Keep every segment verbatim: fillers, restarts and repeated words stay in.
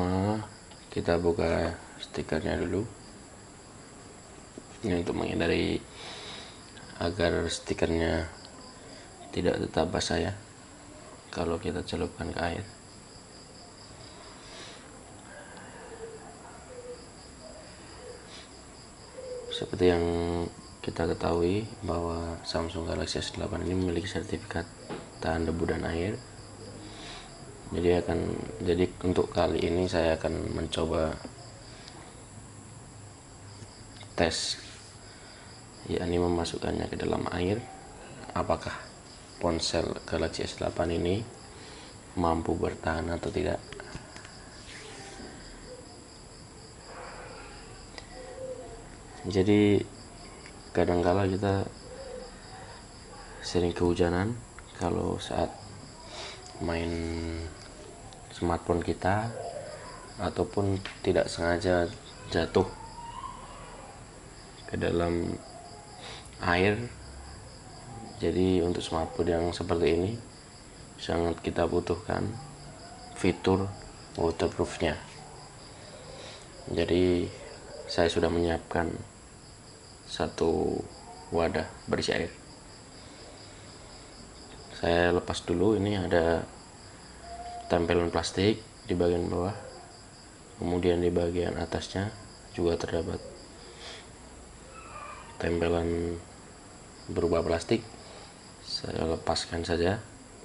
pertama kita buka stikernya dulu. Ini untuk menghindari agar stikernya tidak tetap basah ya kalau kita celupkan ke air. Seperti yang kita ketahui bahwa Samsung Galaxy S delapan ini memiliki sertifikat tahan debu dan air. Jadi akan jadi untuk kali ini saya akan mencoba tes, yakni memasukkannya ke dalam air. Apakah ponsel Galaxy S delapan ini mampu bertahan atau tidak. Jadi kadangkala kita sering kehujanan kalau saat main smartphone kita, ataupun tidak sengaja jatuh ke dalam air. Jadi untuk smartphone yang seperti ini sangat kita butuhkan fitur waterproofnya. Jadi saya sudah menyiapkan satu wadah berisi air. Saya lepas dulu, ini ada tempelan plastik di bagian bawah, kemudian di bagian atasnya juga terdapat tempelan berupa plastik. Saya lepaskan saja.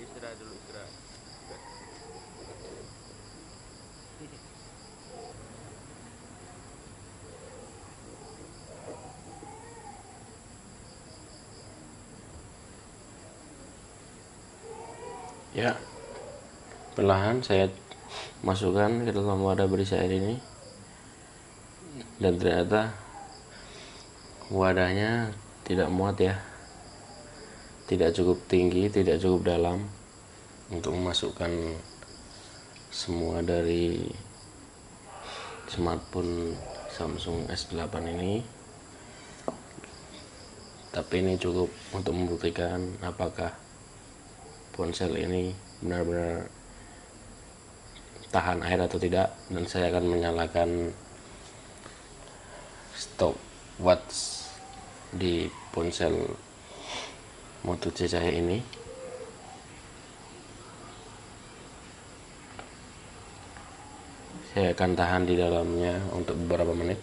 Ya, perlahan saya masukkan ke dalam wadah berisi air ini, dan ternyata wadahnya tidak muat ya, tidak cukup tinggi, tidak cukup dalam untuk memasukkan semua dari smartphone Samsung S delapan ini. Tapi ini cukup untuk membuktikan apakah ponsel ini benar-benar tahan air atau tidak. Dan saya akan menyalakan stopwatch di ponsel Moto C saya ini. Saya akan tahan di dalamnya untuk beberapa menit.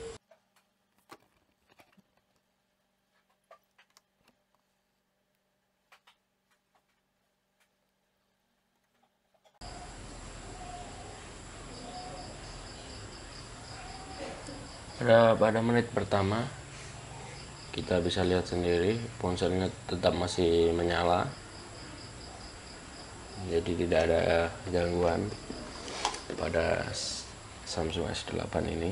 Pada, pada menit pertama kita bisa lihat sendiri ponselnya tetap masih menyala, jadi tidak ada gangguan pada Samsung S delapan ini.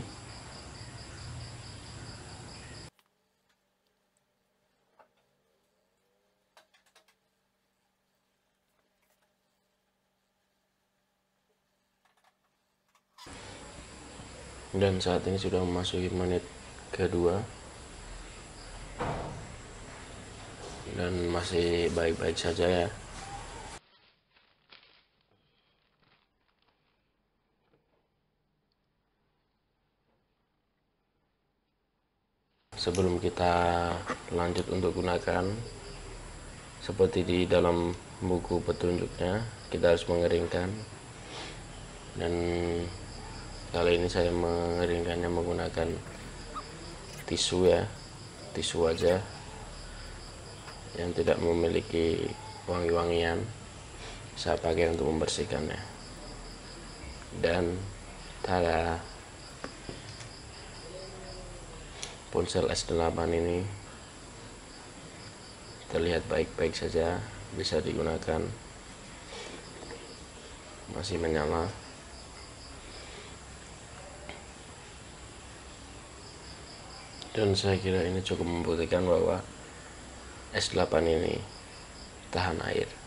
Dan saat ini sudah memasuki menit kedua dan masih baik-baik saja ya. Sebelum kita lanjut untuk gunakan, seperti di dalam buku petunjuknya, kita harus mengeringkan. Dan kali ini saya mengeringkannya menggunakan tisu ya, tisu wajah yang tidak memiliki wangi-wangian. Saya pakai untuk membersihkannya. Dan tada, ponsel S delapan ini terlihat baik-baik saja, bisa digunakan, masih menyala. Dan saya kira ini cukup membuktikan bahwa S delapan ini tahan air.